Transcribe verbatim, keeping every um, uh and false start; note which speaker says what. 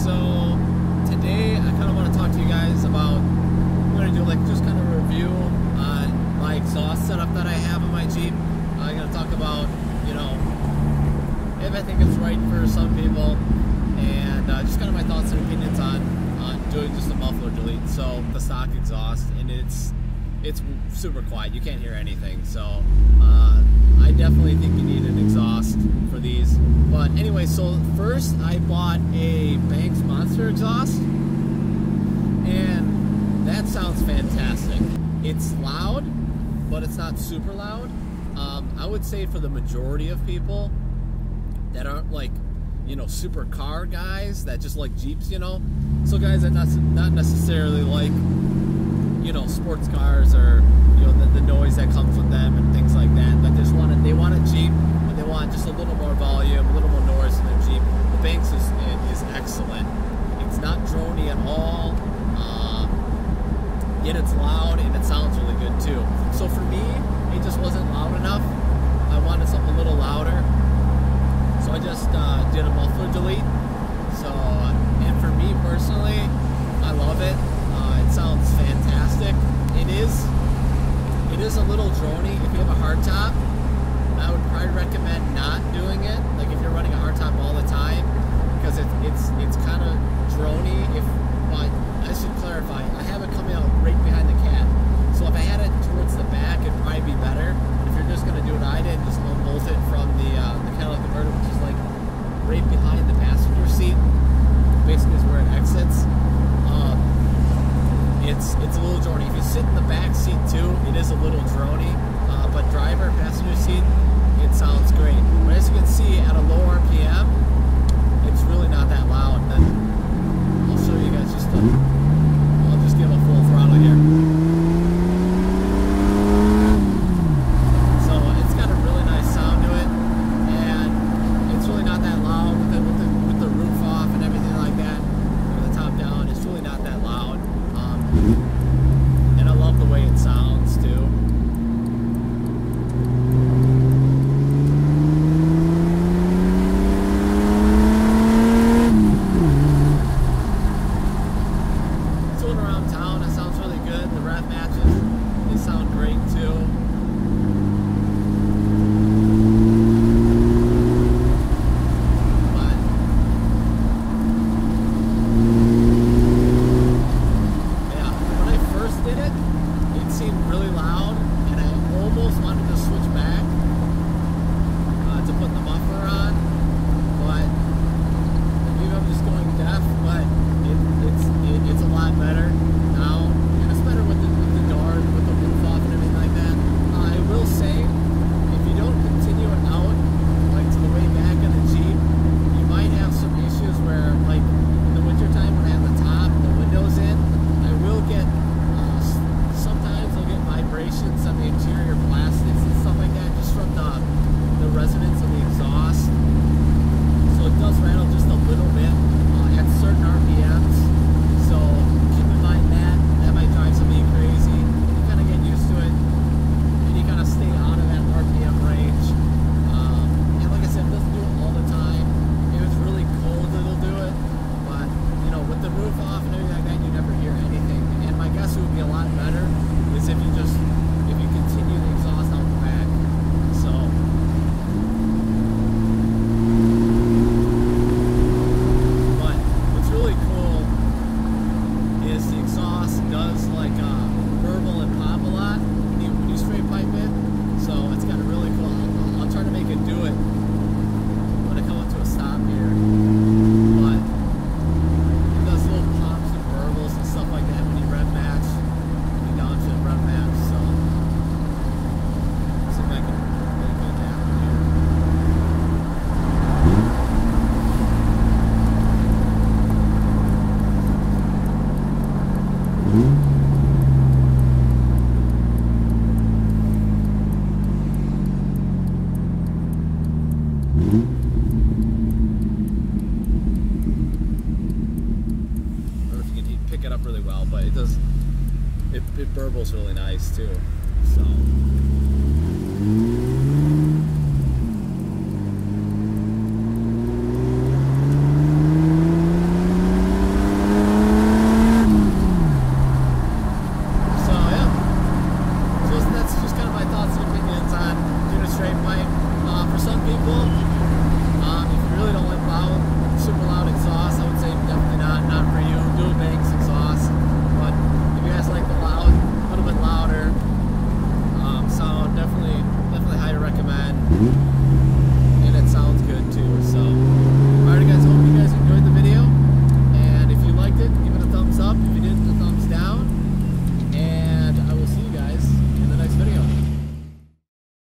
Speaker 1: So today I kind of want to talk to you guys about, I'm going to do like just kind of a review on my exhaust setup that I have in my Jeep. I'm going to talk about, you know, if I think it's right for some people, and uh, just kind of my thoughts and opinions on, on doing just a muffler delete. So the stock exhaust, and it's it's super quiet. You can't hear anything. So uh, I definitely think you need an exhaust for these. But anyway, so first I bought a Banks Monster exhaust, and that sounds fantastic. It's loud, but it's not super loud. Um, I would say for the majority of people that aren't like, you know, super car guys that just like Jeeps, you know, so guys that not not necessarily like, you know, sports cars or, you know, the, the noise that comes with them and things like that. That just want it, they want a Jeep, but they want just a little more volume, a little more noise in their Jeep. The Banks is is excellent. It's not drony at all. Um, yet it's loud and it sounds really good too. So for me, it just wasn't loud enough. I wanted something a little louder. So I just uh, did a muffler delete. So, and for me personally, I love it. Uh, it sounds fantastic. It is, it is a little drony. If you have a hardtop, I would probably recommend not doing it. Like if you're running a hardtop all the time, because it, it's it's kind of drony. If, but I should clarify, I have it coming out right behind the cab. So if I had it towards the back, it'd probably be better. If you're just gonna do what I did, just bolt it from the uh, the Cadillac converter, which is like right behind the passenger seat. Basically, is where it exits. Um, it's it's a little drony. If you sit in the back seat too, it is a little drony. Uh, but driver, passenger seat, it sounds great. But as you can see, at a low R P M, it's really not that loud. And then I'll show you guys just. A, I'll just give a full throttle here. Pick it up really well, but it does, it, it burbles really nice too, so.